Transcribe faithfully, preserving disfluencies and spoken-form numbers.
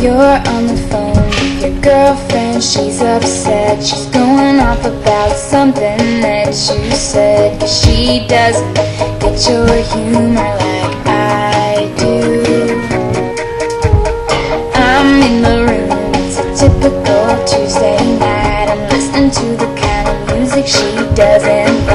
You're on the phone with your girlfriend, she's upset. She's going off about something that you said, 'cause she doesn't get your humor like I do. I'm in the room, it's a typical Tuesday night. I'm listening to the kind of music she doesn't like.